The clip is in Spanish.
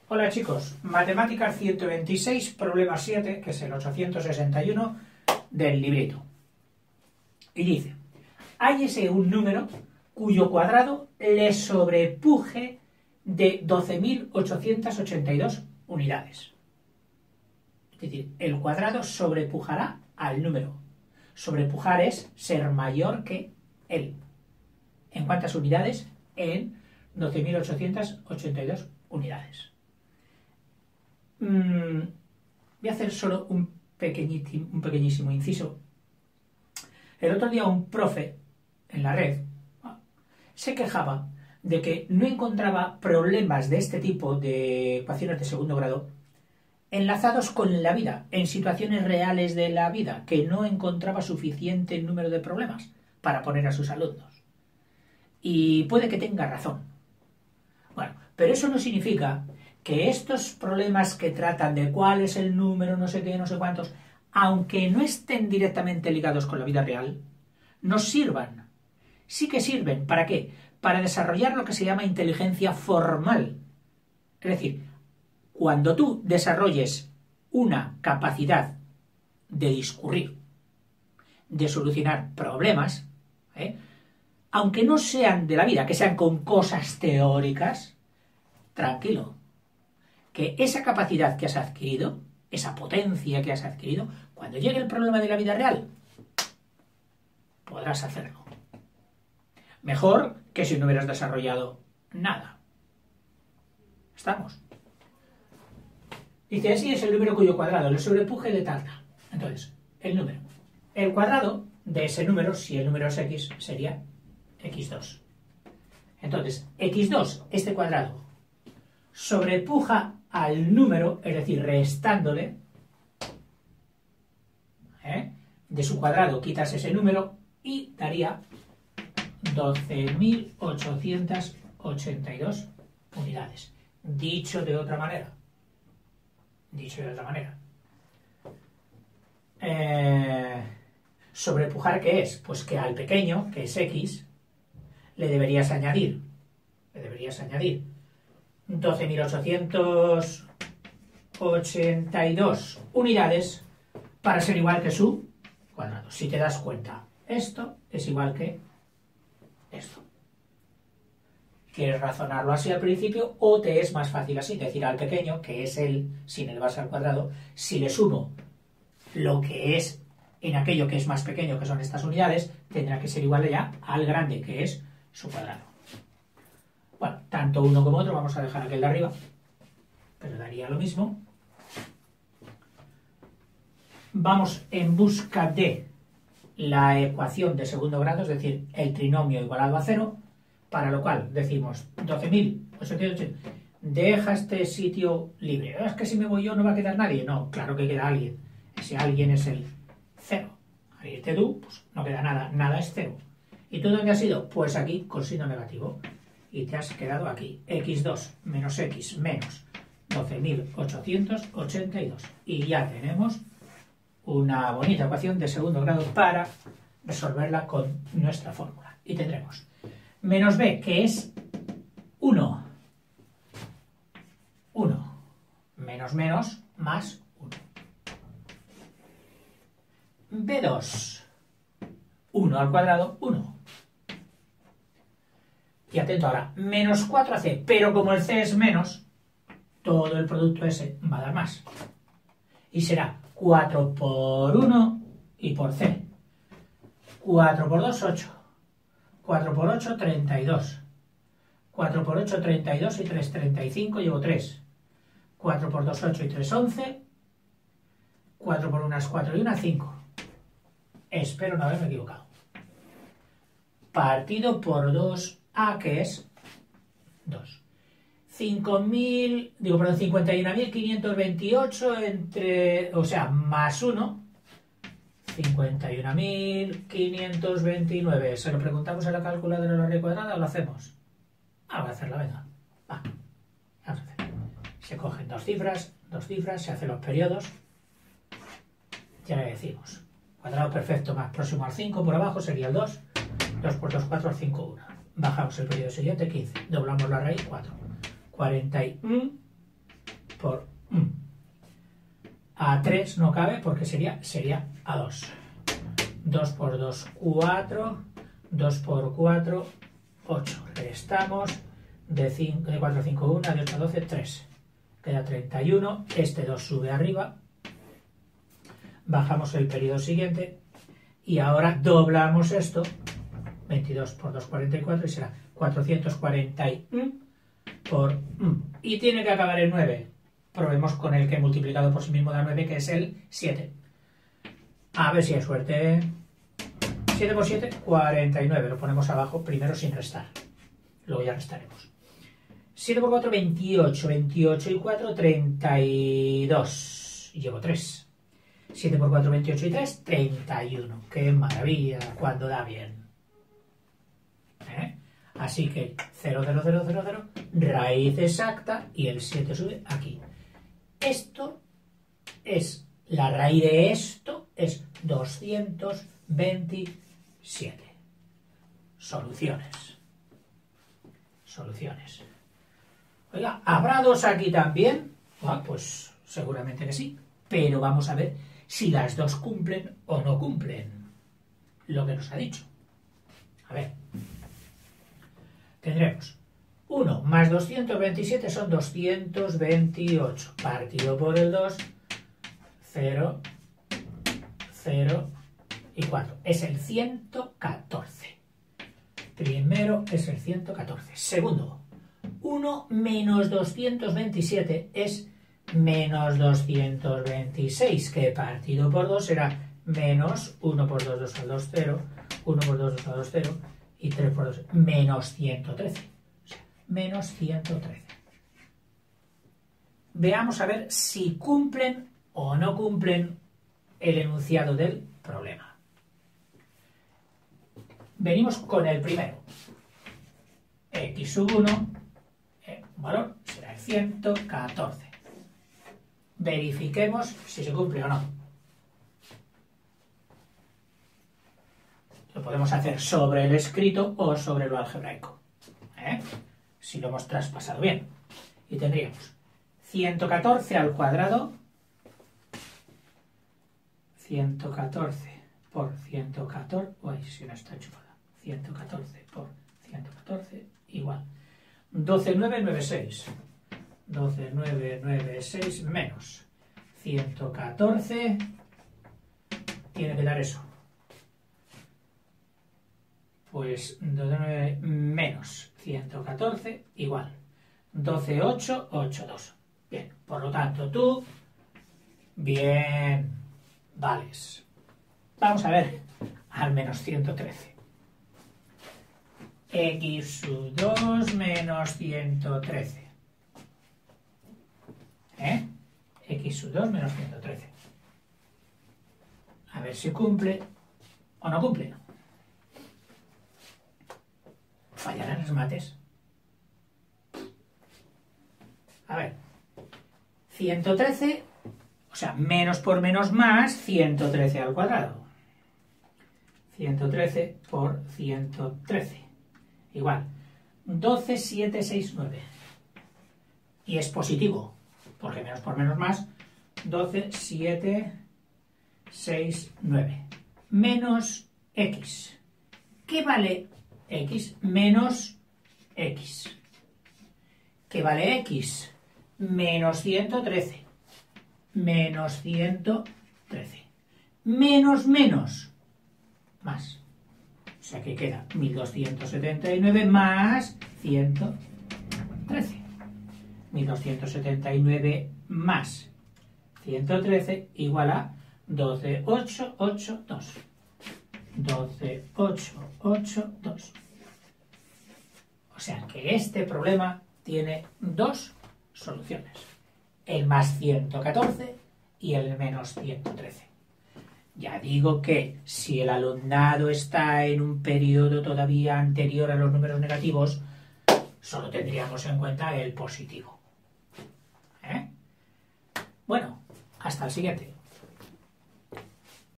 Hola chicos, Matemáticas 126, problema 7, que es el 861 del librito. Y dice, hállese un número cuyo cuadrado le sobrepuje de 12.882 unidades. Es decir, el cuadrado sobrepujará al número. Sobrepujar es ser mayor que él. ¿En cuántas unidades? En 12.882 unidades. Voy a hacer solo un pequeñísimo inciso. El otro día un profe en la red se quejaba de que no encontraba problemas de este tipo de ecuaciones de segundo grado enlazados con la vida, en situaciones reales de la vida, que no encontraba suficiente número de problemas para poner a sus alumnos. Y puede que tenga razón. Bueno, pero eso no significa que estos problemas que tratan de cuál es el número, no sé qué, no sé cuántos, aunque no estén directamente ligados con la vida real, nos sirvan. Sí que sirven. ¿Para qué? Para desarrollar lo que se llama inteligencia formal. Es decir, cuando tú desarrolles una capacidad de discurrir, de solucionar problemas, aunque no sean de la vida, que sean con cosas teóricas, tranquilo, que esa capacidad que has adquirido, esa potencia que has adquirido, cuando llegue el problema de la vida real, podrás hacerlo. Mejor que si no hubieras desarrollado nada. ¿Estamos? Dice, así es el número cuyo cuadrado le sobrepuje de tal. Entonces, el número. El cuadrado de ese número, si el número es x, sería x2. Entonces, x2, este cuadrado, sobrepuja al número, es decir, restándole, de su cuadrado quitas ese número y daría 12.882 unidades. Dicho de otra manera. ¿Sobrepujar qué es? Pues que al pequeño, que es x, le deberías añadir 12.882 unidades para ser igual que su cuadrado. Si te das cuenta, esto es igual que esto. ¿Quieres razonarlo así al principio o te es más fácil así? Decir al pequeño, que es él, sin el base al cuadrado, si le sumo lo que es en aquello que es más pequeño, que son estas unidades, tendrá que ser igual ya al grande, que es su cuadrado. Bueno, tanto uno como otro, vamos a dejar aquel de arriba, pero daría lo mismo. Vamos en busca de la ecuación de segundo grado, es decir, el trinomio igualado a 0, para lo cual decimos 12.882, deja este sitio libre. Es que si me voy yo no va a quedar nadie. No, claro que queda alguien. Ese alguien es el 0. Al irte tú, pues no queda nada, nada es 0. ¿Y tú dónde has ido? Pues aquí, con signo negativo. Y te has quedado aquí, x2 menos x menos 12.882. Y ya tenemos una bonita ecuación de segundo grado para resolverla con nuestra fórmula. Y tendremos menos b, que es 1. 1. Menos menos más 1. b2. 1 al cuadrado, 1. Y atento ahora, menos 4ac, pero como el c es menos, todo el producto ese va a dar más. Y será 4 por 1 y por c. 4 por 2, 8. 4 por 8, 32. 4 por 8, 32 y 3, 35, llevo 3. 4 por 2, 8 y 3, 11. 4 por 1 es 4 y 1, 5. Espero no haberme equivocado. Partido por 2a, que es 2. 51.528 entre, o sea, más 1, 51.529. ¿Se lo preguntamos a la calculadora de la raíz cuadrada o lo hacemos? Vamos a hacerla, venga. Va. Vamos a hacer. Se cogen dos cifras, se hacen los periodos. Ya le decimos. Cuadrado perfecto más próximo al 5 por abajo sería el 2. 2 por 2, 4, 5, 1. Bajamos el periodo siguiente, 15. Doblamos la raíz, 4. 41 por A3 no cabe porque sería A2. 2 por 2, 4. 2 por 4, 8. Restamos. De 4 a 5, 1. De 8 a 12, 3. Queda 31. Este 2 sube arriba. Bajamos el periodo siguiente. Y ahora doblamos esto. 22 por 2, 44. Y será 441 por 1. Y tiene que acabar en 9. Probemos con el que multiplicado por sí mismo da 9, que es el 7. A ver si hay suerte. 7 por 7, 49. Lo ponemos abajo primero sin restar. Luego ya restaremos. 7 por 4, 28. 28 y 4, 32. Y llevo 3. 7 por 4, 28 y 3, 31. ¡Qué maravilla! Cuando da bien. Así que 0, 0, 0, 0, 0. Raíz exacta y el 7 sube aquí. Esto es, la raíz de esto es 227. Soluciones. Soluciones. Oiga, ¿habrá 2 aquí también? Ah, pues seguramente que sí. Pero vamos a ver si las 2 cumplen o no cumplen lo que nos ha dicho. A ver. Tendremos 1 más 227 son 228. Partido por el 2, 0, 0 y 4. Es el 114. Primero es el 114. Segundo, 1 menos 227 es menos 226, que partido por 2 será menos 1 por 2, 2 al 2, 0, 1 por 2, 2 al 2, 0, y 3 por 2, menos 113. O sea, menos 113. Veamos a ver si cumplen o no cumplen el enunciado del problema. Venimos con el primero. X sub 1, valor será el 114. Verifiquemos si se cumple o no. Lo podemos hacer sobre el escrito o sobre lo algebraico, si lo hemos traspasado bien. Y tendríamos 114 al cuadrado, 114 por 114, uy, si no está enchufada, 114 por 114 igual 12,996. 12,996 menos 114 tiene que dar eso. Pues 12,9 menos 114 igual 12,882. Bien, por lo tanto tú, bien, vales. Vamos a ver al menos 113. X sub 2 menos 113. X sub 2 menos 113. A ver si cumple o no cumple. ¿Fallarán los mates? A ver. 113, o sea, menos por menos más, 113 al cuadrado. 113 por 113. Igual. 12,769. Y es positivo, porque menos por menos más, 12,769. Menos X. ¿Qué vale X? Menos X. ¿Qué vale X? Menos 113. Menos 113. Menos menos. Más. O sea que queda 1279 más 113. 1279 más 113 igual a 12,882. 12,882. O sea que este problema tiene 2 soluciones. El más 114 y el menos 113. Ya digo que si el alumnado está en un periodo todavía anterior a los números negativos, solo tendríamos en cuenta el positivo. Bueno, hasta el siguiente.